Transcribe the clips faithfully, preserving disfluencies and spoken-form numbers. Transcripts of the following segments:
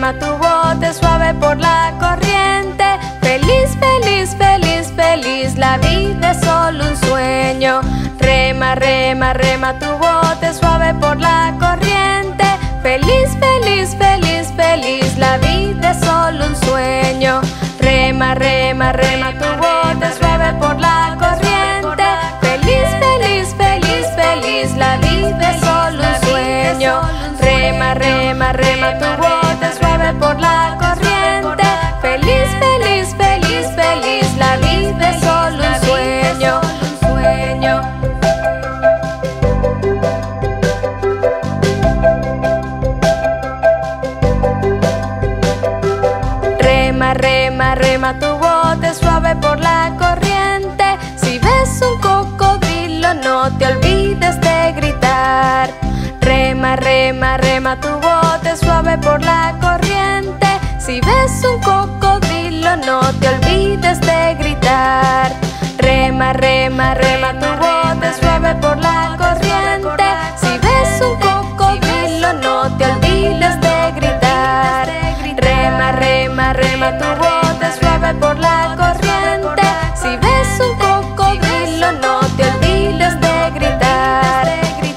rema tu bote suave por la corriente. Feliz, feliz, feliz, feliz, la vida es solo un sueño. Rema, rema, rema tu bote suave por la corriente. Feliz, feliz, feliz, feliz, la vida es solo un sueño. Rema, rema, rema tu bote suave por la corriente. Feliz, feliz, feliz, feliz, la vida es solo un sueño. Rema, rema, rema tu bote suave por la corriente. Feliz, feliz, feliz, feliz, la vida es solo un sueño. Sueño. Rema, rema, rema tu bote suave por la corriente. Si ves un cocodrilo no te olvides de gritar. Rema, rema, rema tu bote suave por la corriente. Si ves un cocodrilo no te olvides de gritar. Rema, rema, rema tu bote suave por la corriente. Si ves un cocodrilo no te olvides de gritar. Rema, rema, rema tu bote suave por la corriente. Si ves un cocodrilo no te olvides de gritar.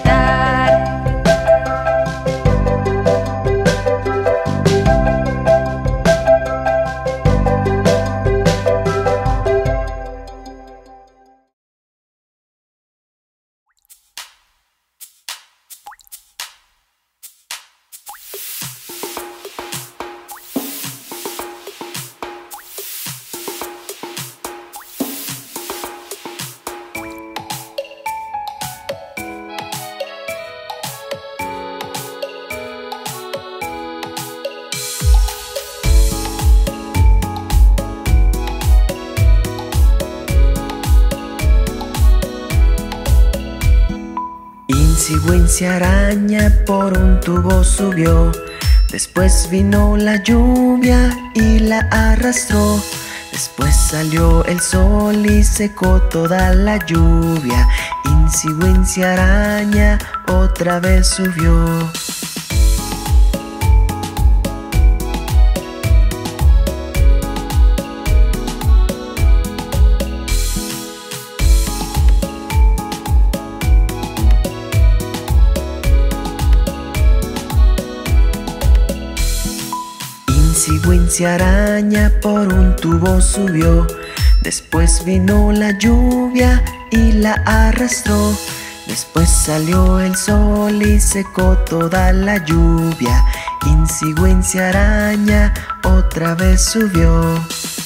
Wincy araña por un tubo subió. Después vino la lluvia y la arrastró. Después salió el sol y secó toda la lluvia. Incy Wincy araña otra vez subió. Incy Wincy araña por un tubo subió. Después vino la lluvia y la arrastró. Después salió el sol y secó toda la lluvia. Incy Wincy araña otra vez subió.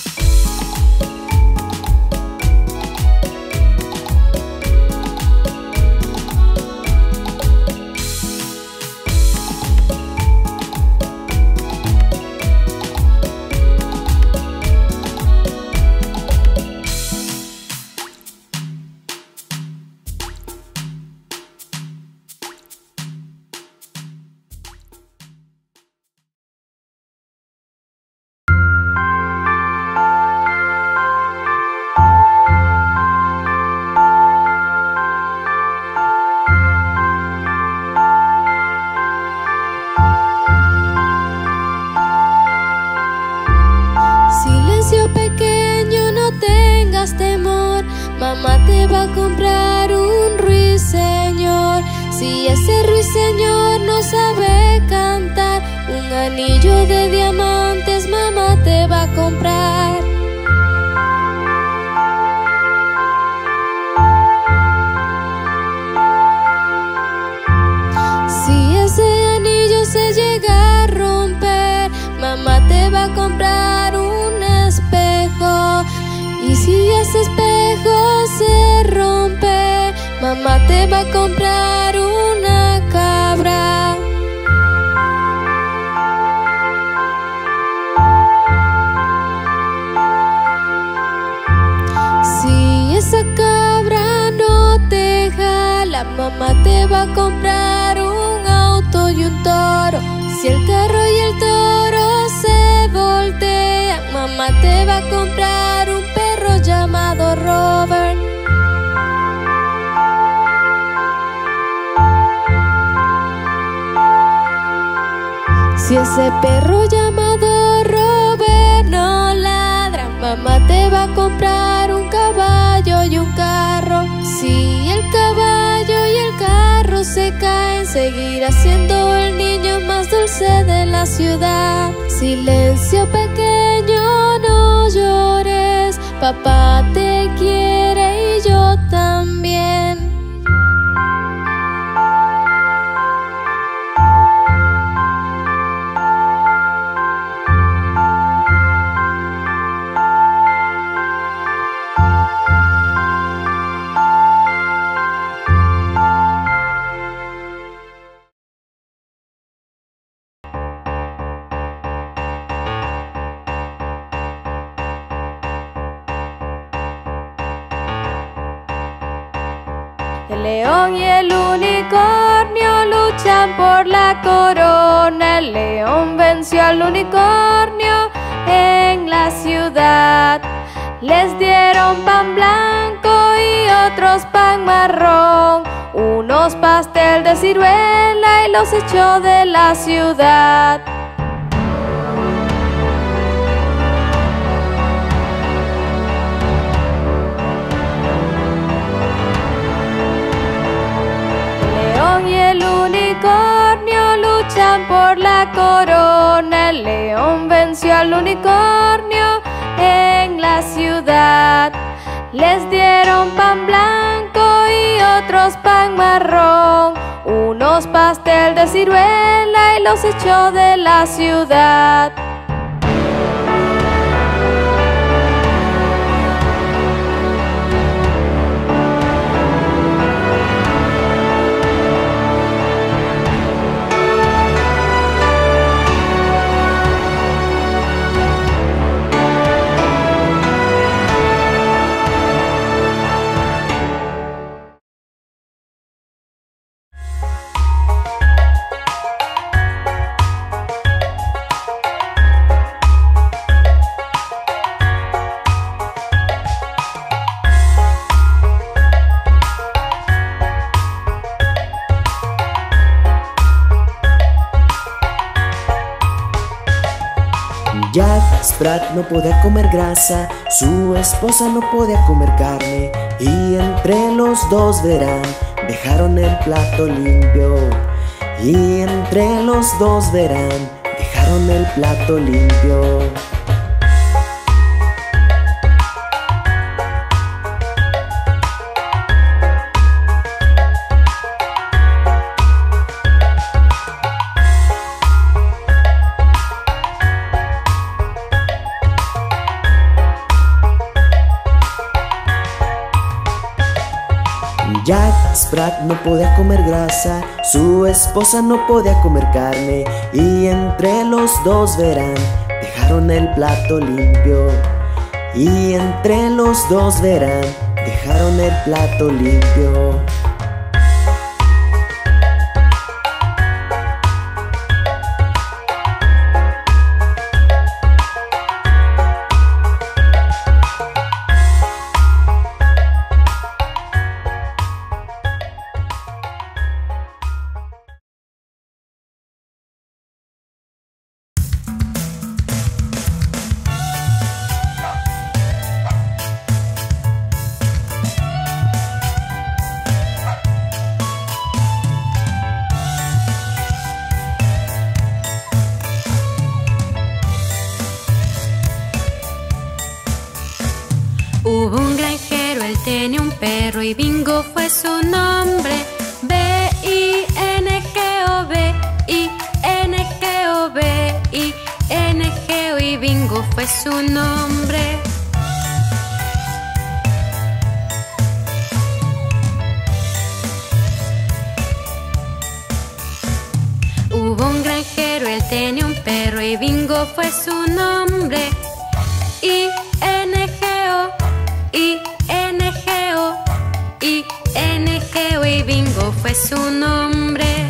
Temor, mamá te va a comprar un ruiseñor. Si ese ruiseñor no sabe cantar, un anillo de diamantes mamá te va a comprar. Si ese anillo se llega a romper, mamá te va a comprar un espejo. Y si ese espejo se rompe, mamá te va a comprar una cabra. Si esa cabra no te jala, mamá te va a comprar un auto y un toro. Si el carro y el toro se voltean, mamá te va a comprar un perro llamado Robert. Si ese perro llama mamá te va a comprar un caballo y un carro. Si el caballo y el carro se caen, seguirá siendo el niño más dulce de la ciudad. Silencio pequeño, no llores, papá te quiere y yo también. El león y el unicornio luchan por la corona. El león venció al unicornio en la ciudad. Les dieron pan blanco y otros pan marrón, unos pastel de ciruela y los echó de la ciudad. Y el unicornio luchan por la corona. El león venció al unicornio en la ciudad. Les dieron pan blanco y otros pan marrón, unos pastel de ciruela y los echó de la ciudad. Jack Sprat no podía comer grasa, su esposa no podía comer carne, y entre los dos verán, dejaron el plato limpio. Y entre los dos verán, dejaron el plato limpio. Jack Sprat no podía comer grasa, su esposa no podía comer carne, y entre los dos verán, dejaron el plato limpio. Y entre los dos verán, dejaron el plato limpio. Hubo un granjero, él tenía un perro y Bingo fue su nombre. B I N G O, B I N G O, B I N G O, y Bingo fue su nombre. Hubo un granjero, él tenía un perro y Bingo fue su nombre. I N G O, I N G O, I N G O, y Bingo fue su nombre.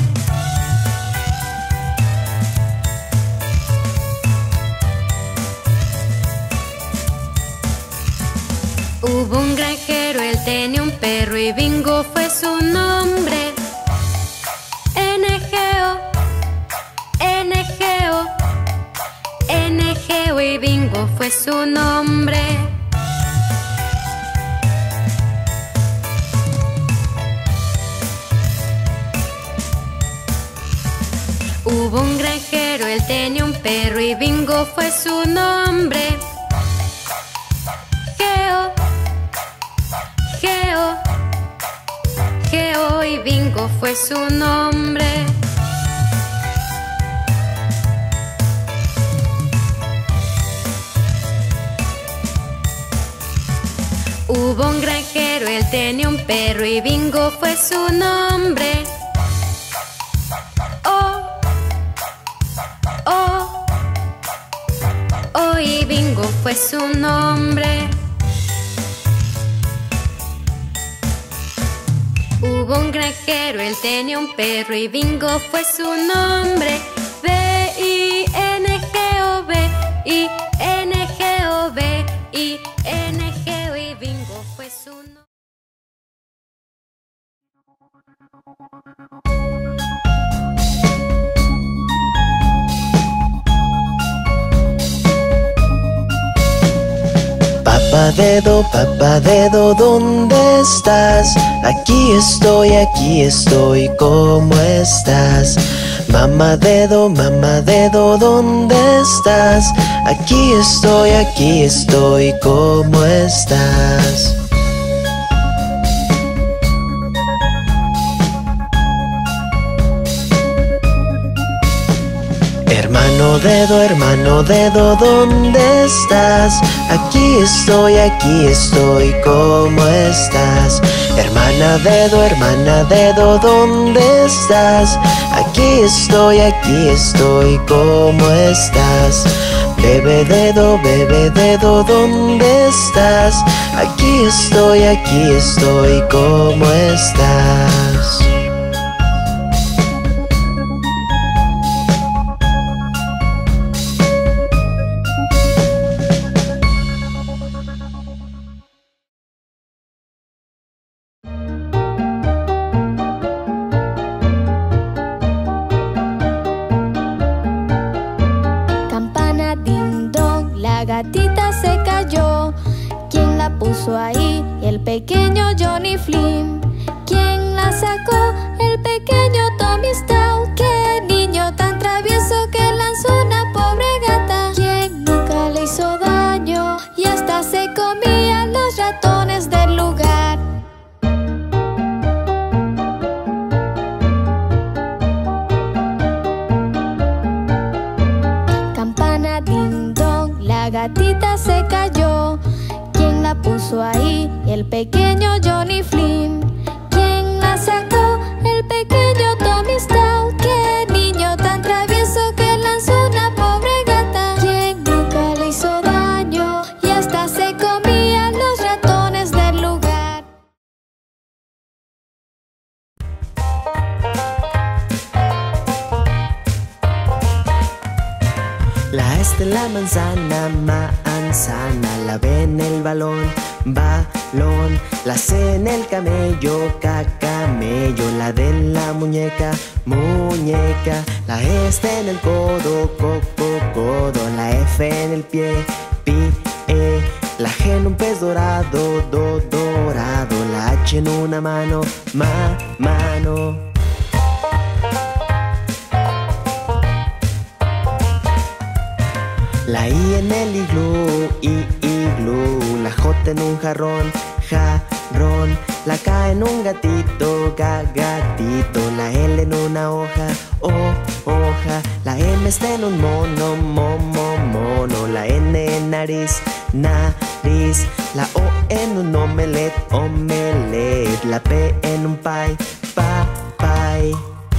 Hubo un granjero, él tenía un perro y Bingo fue su nombre. N G O, N G O, N G O, y Bingo fue su nombre. y Bingo fue su nombre. Geo, Geo, Geo y Bingo fue su nombre. Hubo un granjero, él tenía un perro y Bingo fue su nombre. Oh, oh, oh y Bingo fue su nombre. Hubo un granjero, él tenía un perro y Bingo fue su nombre. B I N G O, B I N G O, B I N G O y Bingo fue su nombre. Papá dedo, papá dedo, ¿dónde estás? Aquí estoy, aquí estoy, ¿cómo estás? Mamá dedo, mamá dedo, ¿dónde estás? Aquí estoy, aquí estoy, ¿cómo estás? Hermano dedo, hermano dedo, ¿dónde estás? Aquí estoy, aquí estoy, ¿cómo estás? Hermana dedo, hermana dedo, ¿dónde estás? Aquí estoy, aquí estoy, ¿cómo estás? Bebé dedo, bebé dedo, ¿dónde estás? Aquí estoy, aquí estoy, ¿cómo estás? Ahí el pequeño Johnny Flynn. ¿Quién la sacó? El pequeño Tommy Stout. ¡Qué niño tan travieso que lanzó una pobre gata! ¿Quién nunca le hizo daño y hasta se comía los ratones del lugar? Campana ding dong, la gatita se cayó. La puso ahí el pequeño Johnny Flynn. ¿Quién la sacó? El pequeño Tommy Stout. ¡Qué niño tan travieso que lanzó una pobre gata! ¿Quién nunca le hizo daño y hasta se comía los ratones del lugar? La S de la manzana, manzana. La B en el balón, balón. La C en el camello, camello. La D en la muñeca, muñeca. La E está en el codo, coco, codo. La F en el pie, pie. La G en un pez dorado, do, dorado. La H en una mano, ma, mano. La I en el iglú, i, iglú. La J en un jarrón, jarrón. La K en un gatito, ga, gatito. La L en una hoja, o, hoja. La M está en un mono, momo, mono. La N en nariz, nariz. La O en un omelette, omelette. La P en un pie, pa, pie.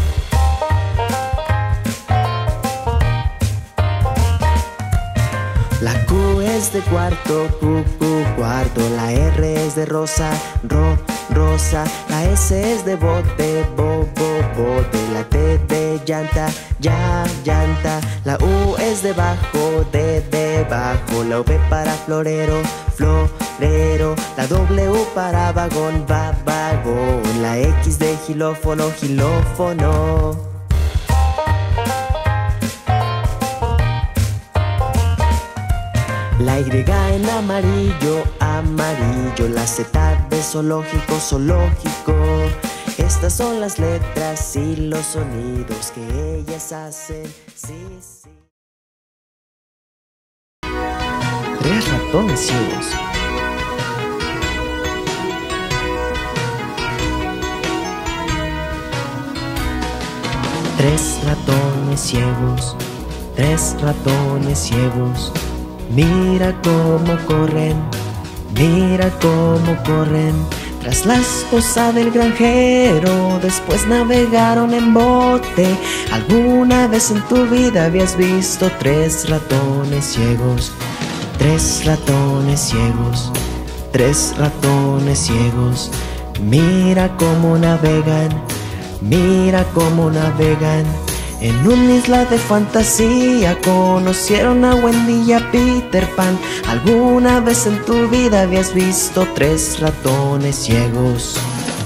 La Q es de cuarto, cu, cu, cuarto. La R es de rosa, ro, rosa. La S es de bote, bo, bo, bote. La T de llanta, ya, llanta. La U es de bajo, de, debajo. La V para florero, florero. La W para vagón, va, vagón. La X de xilófono, xilófono. La Y en amarillo, amarillo. La Z de zoológico, zoológico. Estas son las letras y los sonidos que ellas hacen, sí, sí. ratones ciegos. Tres ratones ciegos, tres ratones ciegos. Mira cómo corren, mira cómo corren. Tras la esposa del granjero, después navegaron en bote. ¿Alguna vez en tu vida habías visto tres ratones ciegos? Tres ratones ciegos, tres ratones ciegos. Mira cómo navegan, mira cómo navegan. En una isla de fantasía conocieron a Wendy y a Peter Pan. ¿Alguna vez en tu vida habías visto tres ratones ciegos?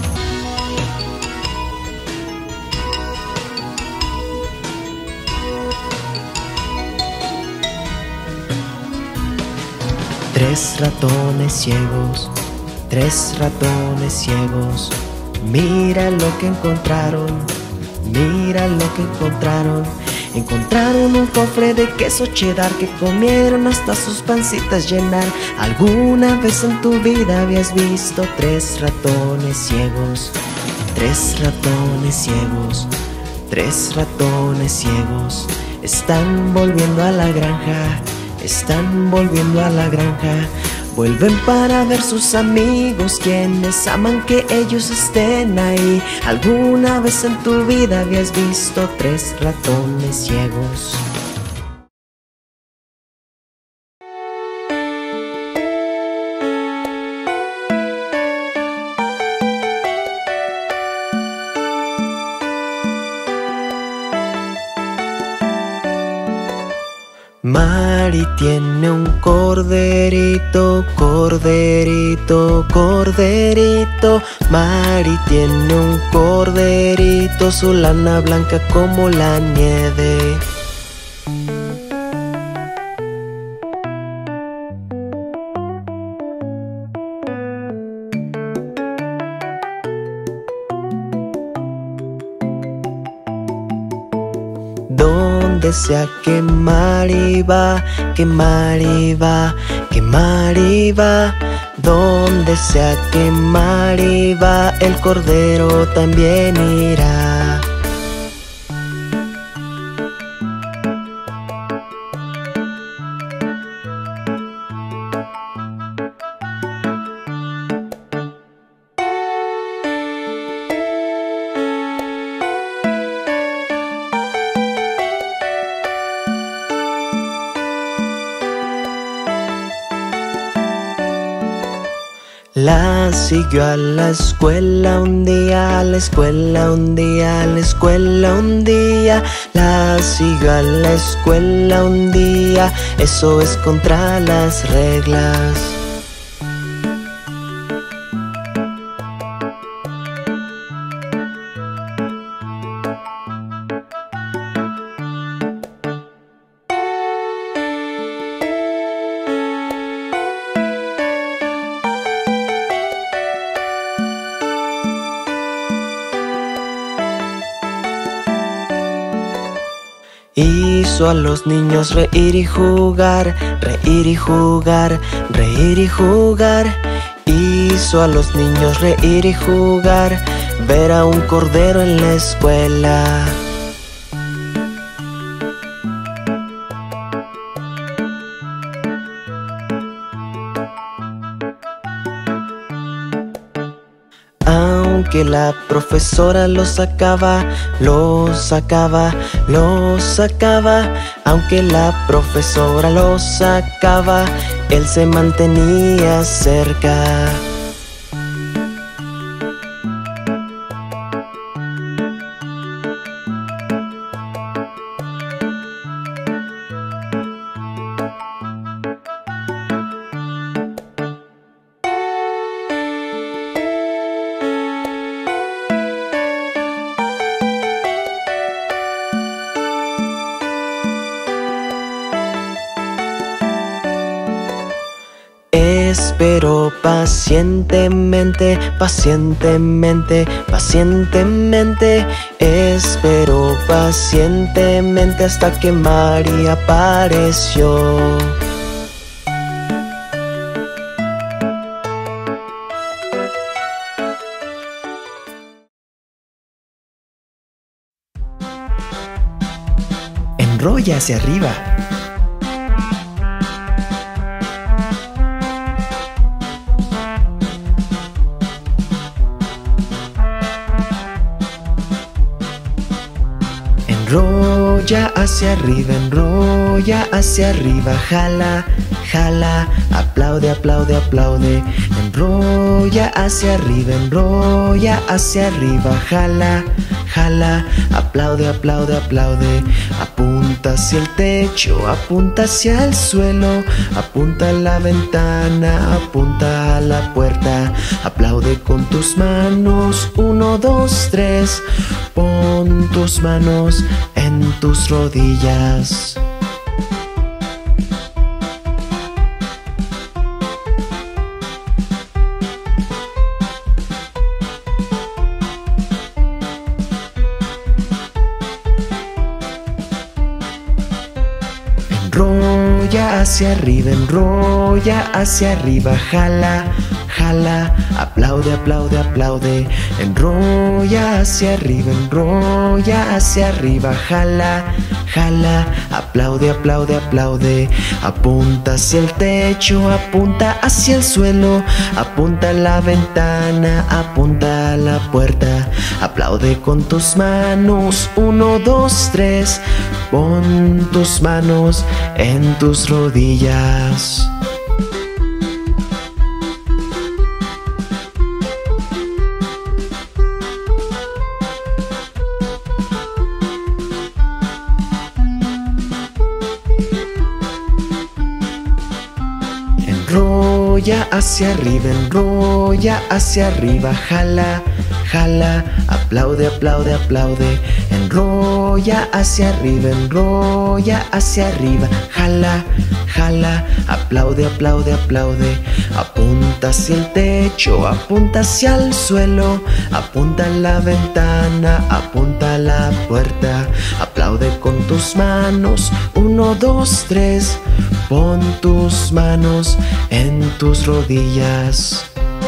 Tres ratones ciegos, tres ratones ciegos. Mira lo que encontraron, mira lo que encontraron. Encontraron un cofre de queso cheddar que comieron hasta sus pancitas llenar. ¿Alguna vez en tu vida habías visto tres ratones ciegos? Tres ratones ciegos, tres ratones ciegos. Están volviendo a la granja, están volviendo a la granja. Vuelven para ver sus amigos, quienes aman que ellos estén ahí. ¿Alguna vez en tu vida habías visto tres ratones ciegos? Mari tiene un corderito, corderito, corderito. Mari tiene un corderito, su lana blanca como la nieve. Donde sea que Mari va, que Mari va, que Mari va. Donde sea que Mari va, el cordero también irá. La siguió a la escuela un día, a la escuela un día, a la escuela un día. La siguió a la escuela un día, eso es contra las reglas. Hizo a los niños reír y jugar, reír y jugar, reír y jugar. Hizo a los niños reír y jugar, ver a un cordero en la escuela. Aunque la profesora lo sacaba, lo sacaba, lo sacaba. Aunque la profesora lo sacaba, él se mantenía cerca. Esperó pacientemente, pacientemente, pacientemente. Esperó pacientemente hasta que Mari apareció. enrolla hacia arriba. Enrolla hacia arriba, enrolla hacia arriba, jala, jala, aplaude, aplaude, aplaude. Enrolla hacia arriba, enrolla hacia arriba, jala, jala, aplaude, aplaude, aplaude. Apunta hacia el techo, apunta hacia el suelo, apunta a la ventana, apunta a la puerta. Aplaude con tus manos, uno, dos, tres. Pon tus manos en tus rodillas. Enrolla hacia arriba, enrolla hacia arriba, jala, jala, aplaude, aplaude, aplaude. Enrolla hacia arriba, enrolla hacia arriba, jala, jala, aplaude, aplaude, aplaude. Apunta hacia el techo, apunta hacia el suelo, apunta a la ventana, apunta a la puerta. Aplaude con tus manos, uno, dos, tres. Pon tus manos en tus rodillas. Enrolla hacia arriba, enrolla hacia arriba, jala, jala, aplaude, aplaude, aplaude. Enrolla hacia arriba, enrolla hacia arriba, jala, jala, aplaude, aplaude, aplaude. Apunta hacia el techo, apunta hacia el suelo, apunta a la ventana, apunta a la puerta. Aplaude con tus manos, uno, dos, tres. Pon tus manos en tus rodillas.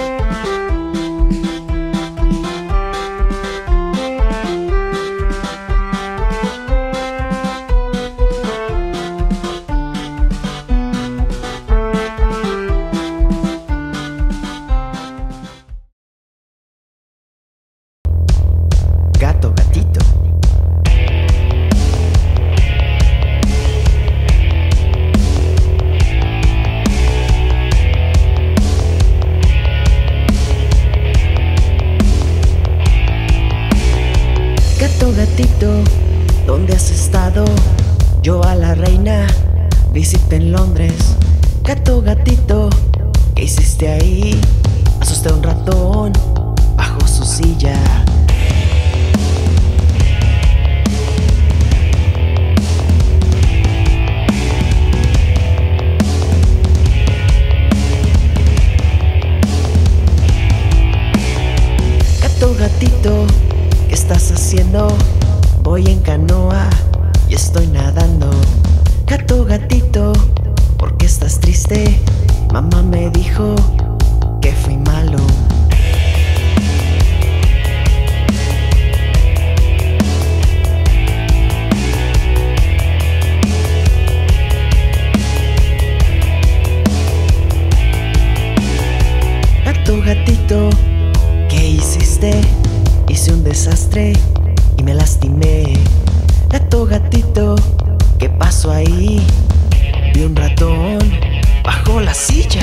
Gato, gatito. Gato, gatito, ¿dónde has estado? Yo a la reina visité en Londres. Gato, gatito, ¿qué hiciste ahí? Asusté a un ratón bajo su silla. Gato, gatito, ¿qué estás haciendo? Voy en canoa y estoy nadando. Gato, gatito, ¿por qué estás triste? Mamá me dijo que fui malo. Gato, gatito, ¿qué hiciste? Hice un desastre y me lastimé. Gato, gatito, ¿qué pasó ahí? Vi un ratón bajo la silla.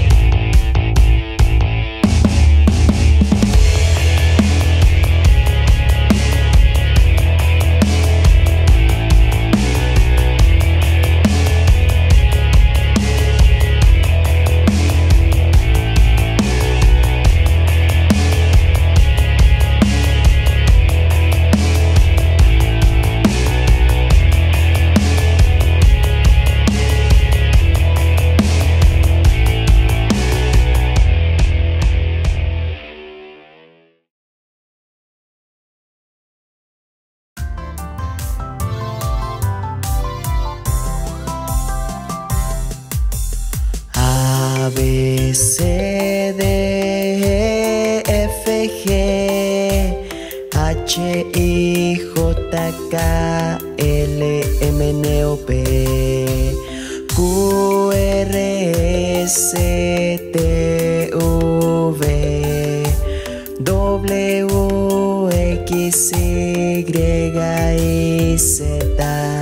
A, B, C, D, E, F, G, H, I, J, K, L, M, M N O P Q R S T V W X Y Z.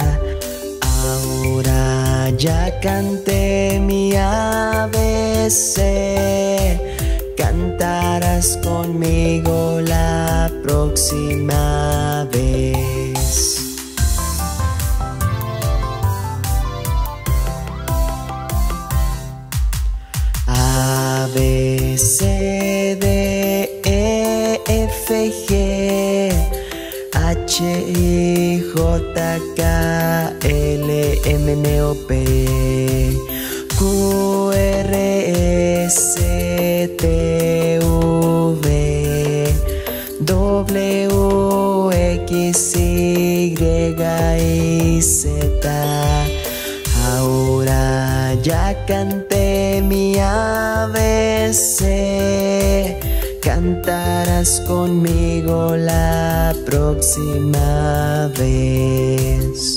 Ahora ya canté mi A B C, cantarás conmigo la próxima vez. A, B, C, D, E, F, G, H, I, J, K, L, M, N, O, P, Q, R, S, T, V, W, X, Y y Z. Ahora ya canté mi A B C, cantarás conmigo la próxima vez.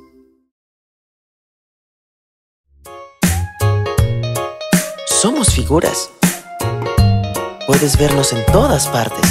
Somos figuras. Puedes vernos en todas partes.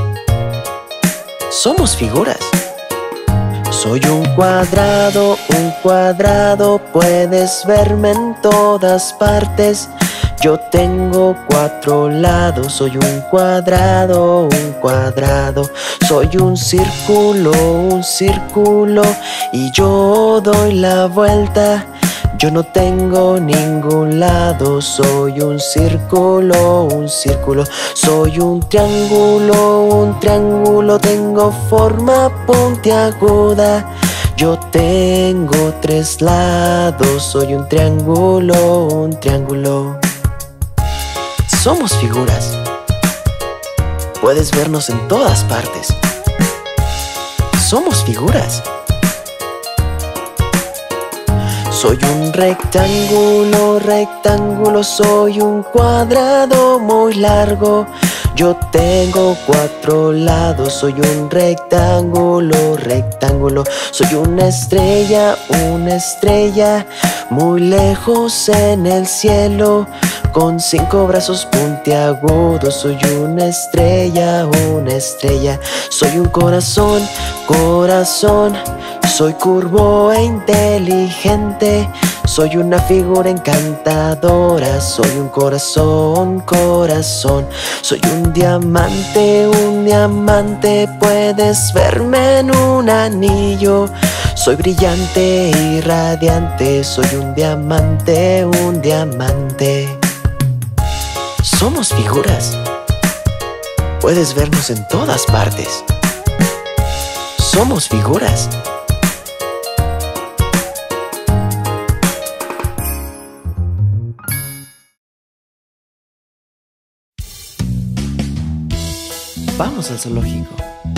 Somos figuras. Soy un cuadrado, un cuadrado, puedes verme en todas partes. Yo tengo cuatro lados, soy un cuadrado, un cuadrado. Soy un círculo, un círculo, y yo doy la vuelta. Yo no tengo ningún lado, soy un círculo, un círculo. Soy un triángulo, un triángulo, tengo forma puntiaguda. Yo tengo tres lados, soy un triángulo, un triángulo. Somos figuras. Puedes vernos en todas partes. Somos figuras. Soy un rectángulo, rectángulo, soy un cuadrado muy largo. Yo tengo cuatro lados, soy un rectángulo, rectángulo. Soy una estrella, una estrella, muy lejos en el cielo, con cinco brazos puntiagudos. Soy una estrella, una estrella. Soy un corazón, corazón, soy curvo e inteligente. Soy una figura encantadora, soy un corazón, corazón. Soy un diamante, un diamante, puedes verme en un anillo. Soy brillante y radiante, soy un diamante, un diamante. Somos figuras. Puedes vernos en todas partes. Somos figuras. Vamos al zoológico.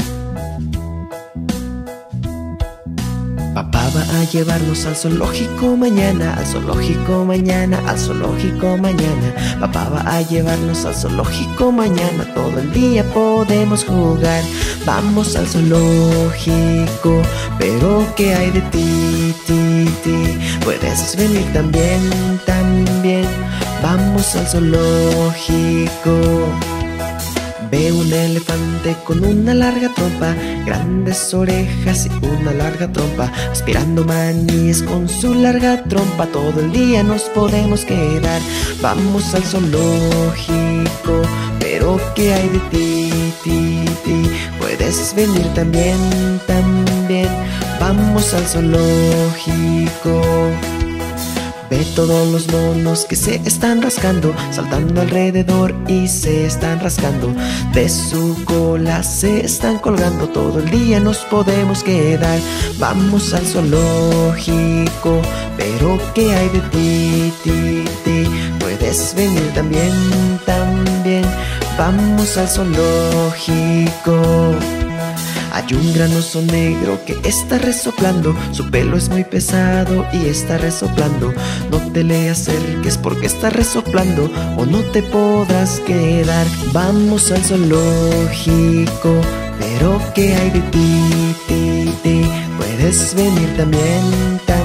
Papá va a llevarnos al zoológico mañana, al zoológico mañana, al zoológico mañana. Papá va a llevarnos al zoológico mañana, todo el día podemos jugar. Vamos al zoológico, pero ¿qué hay de ti, ti, ti? Puedes venir también, también. Vamos al zoológico. Veo un elefante con una larga trompa, grandes orejas y una larga trompa, aspirando maníes con su larga trompa. Todo el día nos podemos quedar. Vamos al zoológico, pero ¿qué hay de ti, ti, ti? Puedes venir también, también. Vamos al zoológico. Ve todos los monos que se están rascando, saltando alrededor y se están rascando. De su cola se están colgando, todo el día nos podemos quedar. Vamos al zoológico, pero ¿qué hay de ti, ti, ti? Puedes venir también, también. Vamos al zoológico. Hay un gran oso negro que está resoplando, su pelo es muy pesado y está resoplando. No te le acerques porque está resoplando o no te podrás quedar. Vamos al zoológico, pero ¿qué hay de ti, ti, ti? Puedes venir también, también.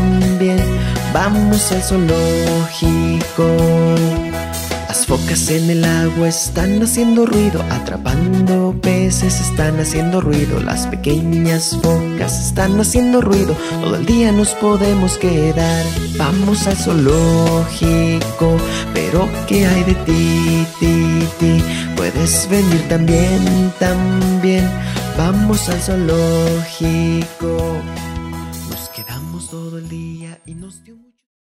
Vamos al zoológico. Las focas en el agua están haciendo ruido, atrapando peces están haciendo ruido. Las pequeñas focas están haciendo ruido, todo el día nos podemos quedar. Vamos al zoológico, pero ¿qué hay de ti, ti, ti? Puedes venir también, también. Vamos al zoológico. Nos quedamos todo el día y nos dio mucho.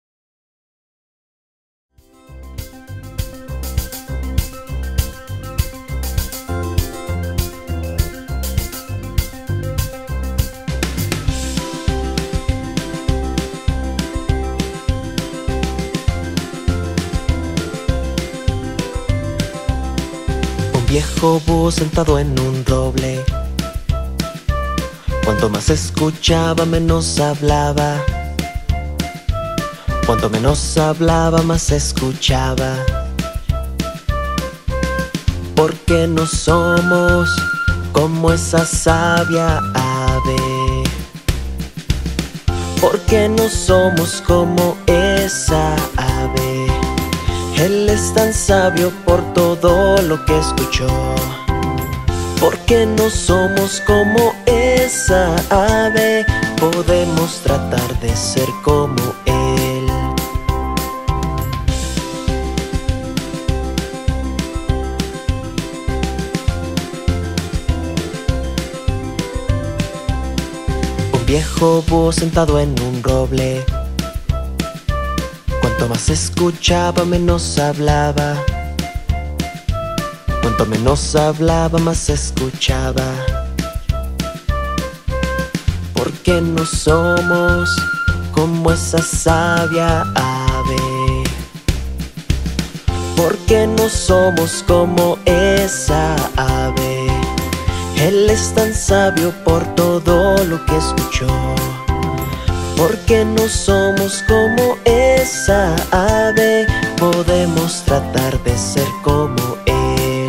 Viejo búho sentado en un roble. Cuanto más escuchaba, menos hablaba. Cuanto menos hablaba, más escuchaba. Porque no somos como esa sabia ave. Porque no somos como esa ave. Él es tan sabio por todo lo que escuchó. Porque no somos como esa ave, podemos tratar de ser como él. Un viejo búho sentado en un roble. Cuanto más escuchaba, menos hablaba. Cuanto menos hablaba, más escuchaba. Porque no somos como esa sabia ave. Porque no somos como esa ave. Él es tan sabio por todo lo que escuchó. Porque no somos como esa ave, podemos tratar de ser como él.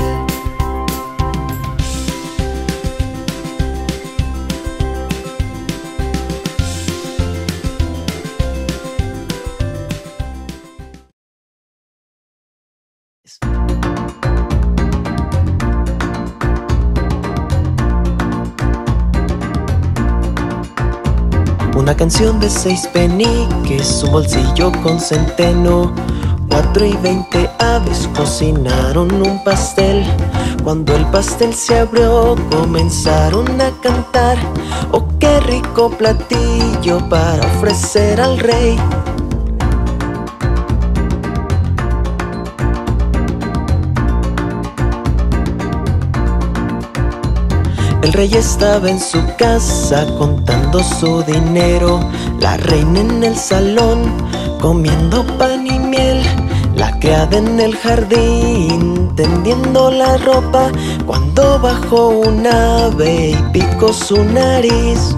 Una canción de seis peniques, un bolsillo con centeno. Cuatro y veinte aves cocinaron un pastel. Cuando el pastel se abrió, comenzaron a cantar. ¡Oh, qué rico platillo para ofrecer al rey! El rey estaba en su casa contando su dinero. La reina en el salón comiendo pan y miel. La criada en el jardín tendiendo la ropa. Cuando bajó un ave y picó su nariz.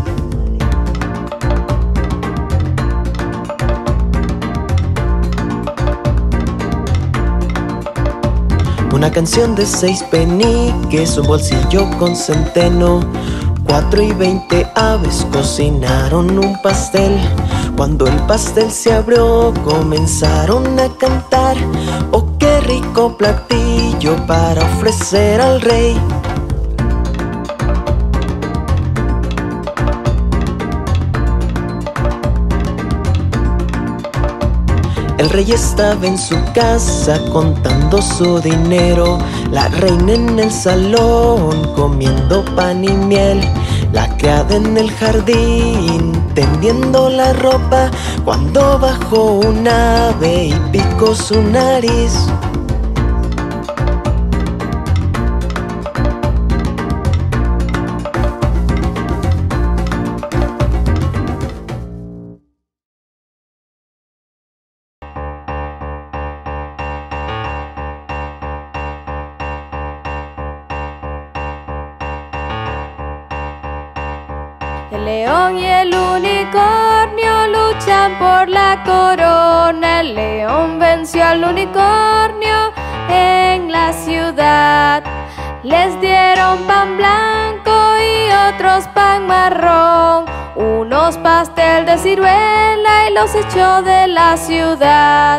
Una canción de seis peniques, un bolsillo con centeno. Cuatro y veinte aves cocinaron un pastel. Cuando el pastel se abrió, comenzaron a cantar. ¡Oh, qué rico platillo para ofrecer al rey! El rey estaba en su casa contando su dinero. La reina en el salón comiendo pan y miel. La criada en el jardín tendiendo la ropa. Cuando bajó un ave y picó su nariz. El león y el unicornio luchan por la corona. El león venció al unicornio en la ciudad. Les dieron pan blanco y otros pan marrón. unos pastel de ciruela y los echó de la ciudad.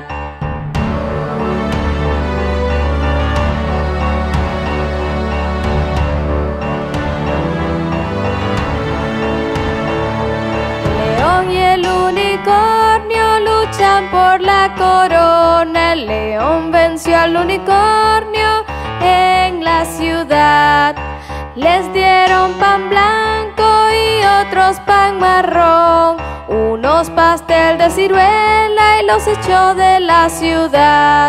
El león y el unicornio luchan por la corona. El león venció al unicornio en la ciudad. Les dieron pan blanco y otros pan marrón, unos pastel de ciruela y los echó de la ciudad.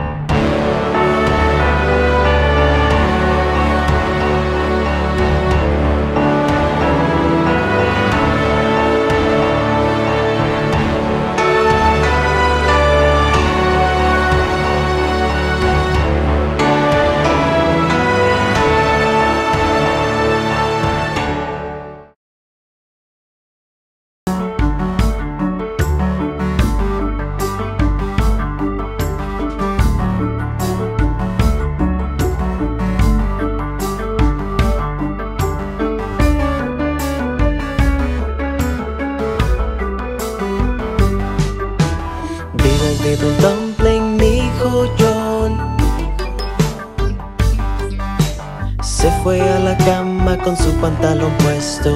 Diddle Dumpling, mi hijo John, se fue a la cama con su pantalón puesto,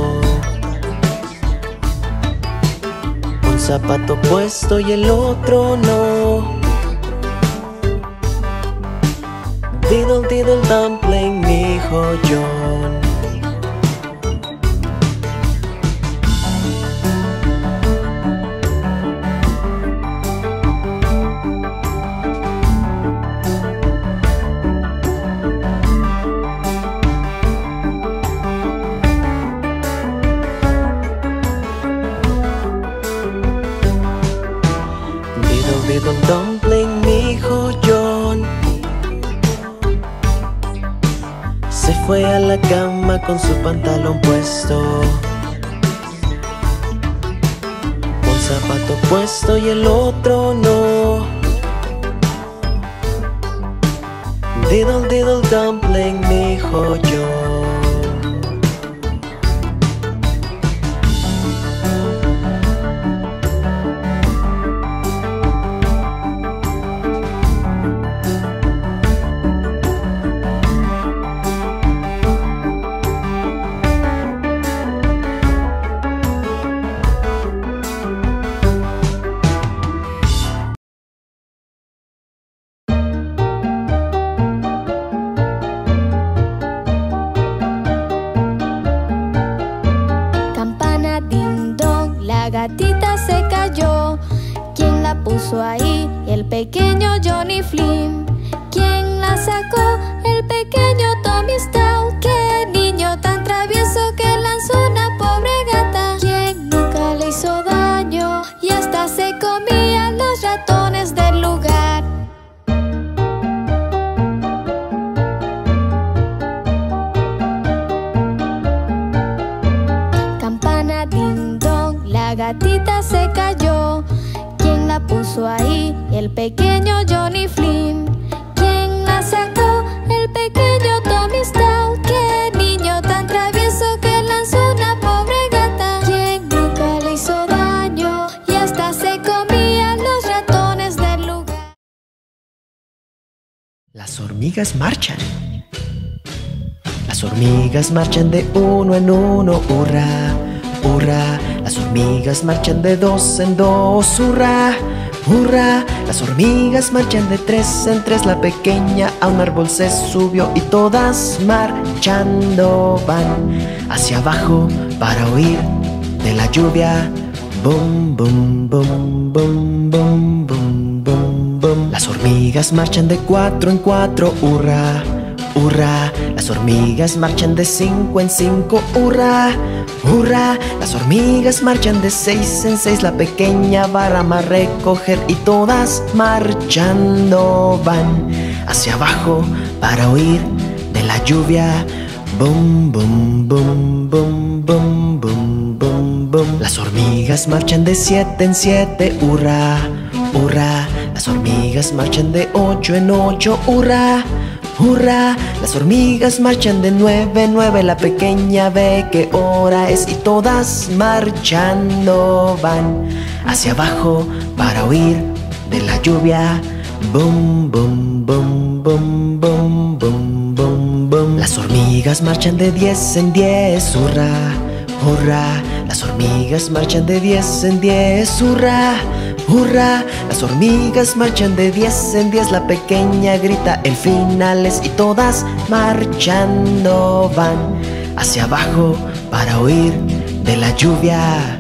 un zapato puesto y el otro no. Diddle Diddle Dumpling, mi hijo John. Diddle Dumpling, mi hijo John, se fue a la cama con su pantalón puesto, un zapato puesto y el otro no. Diddle Diddle Dumpling, mi hijo John. La gatita se cayó. ¿Quién la puso ahí? El pequeño Johnny Flynn. ¿Quién la sacó? El pequeño Tommy Stout. ¡Qué niño tan travieso que lanzó una pobre gata! ¿Quién nunca le hizo daño? Y hasta se comía los ratones del lugar. Campana ding dong, la gatita se cayó. ¿Quién la puso ahí? El pequeño Johnny Flynn. ¿Quién la sacó? El pequeño Tommy Stout. ¡Qué niño tan travieso que lanzó una pobre gata! ¿Quién nunca le hizo daño? Y hasta se comía los ratones del lugar. Las hormigas marchan. Las hormigas marchan de uno en uno, hurra, hurra. Las hormigas marchan de dos en dos, hurra, hurra. Las hormigas marchan de tres en tres. La pequeña a un árbol se subió y todas marchando van hacia abajo para huir de la lluvia. Bum, bum, bum, bum, bum, bum, bum, bum. Las hormigas marchan de cuatro en cuatro, hurra, hurra. Las hormigas marchan de cinco en cinco, hurra, hurra. Las hormigas marchan de seis en seis. La pequeña va a rama a recoger y todas marchando van hacia abajo para huir de la lluvia. Bum, bum, bum, bum, bum, bum, bum, bum. Las hormigas marchan de siete en siete, hurra, hurra. Las hormigas marchan de ocho en ocho, hurra, hurra. Las hormigas marchan de nueve, nueve. La pequeña ve qué hora es y todas marchando van hacia abajo para huir de la lluvia. Bum, bum, bum, bum, bum, bum, bum, bum. Las hormigas marchan de diez en diez, hurra, hurra. Las hormigas marchan de diez en diez, hurra, hurra. Las hormigas marchan de diez en diez. La pequeña grita el final es y todas marchando van hacia abajo para huir de la lluvia.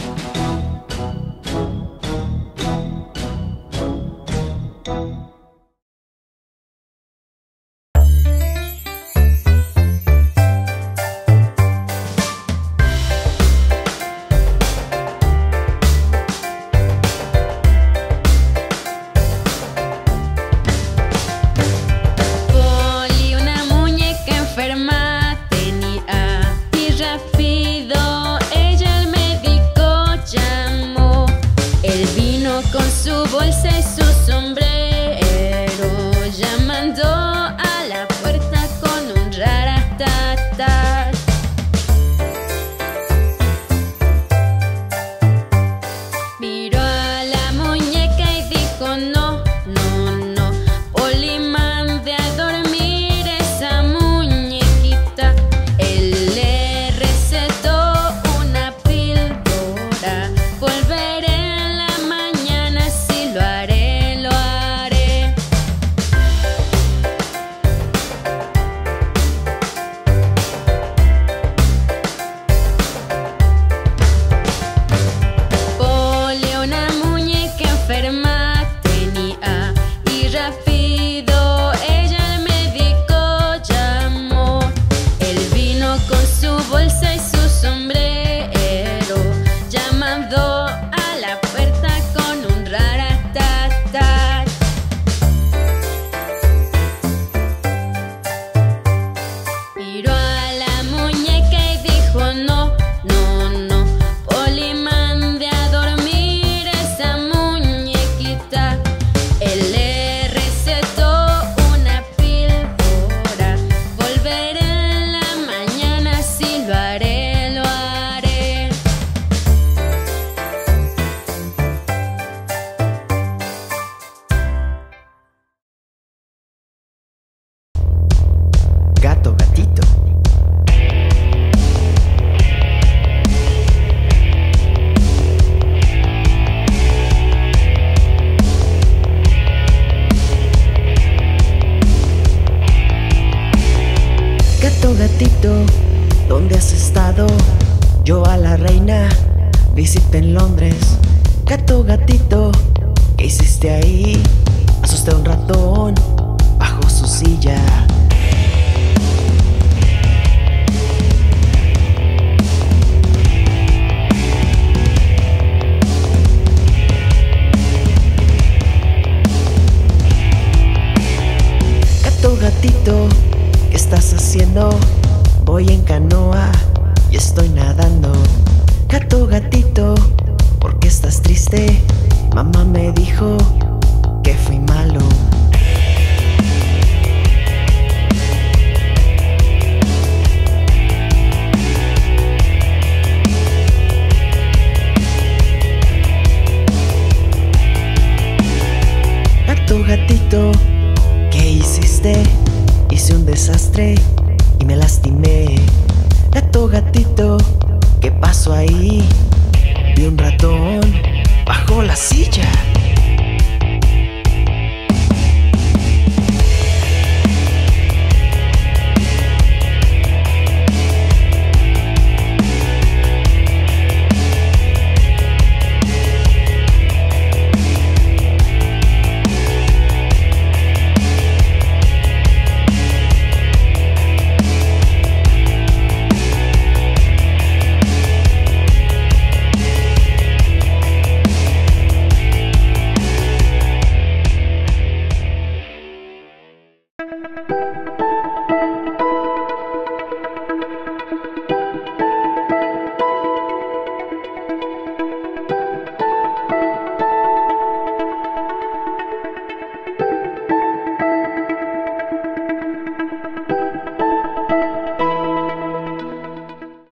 ¿Dónde has estado? Yo a la reina visité en Londres. Gato, gatito, ¿qué hiciste ahí? Asusté a un ratón bajo su silla. Gato, gatito, ¿qué estás haciendo? Voy en canoa y estoy nadando. Gato, gatito, ¿por qué estás triste? Mamá me dijo que fui malo. Gato, gatito, ¿qué hiciste? Hice un desastre y me lastimé. Gato, gatito, ¿qué pasó ahí? Vi un ratón bajo la silla.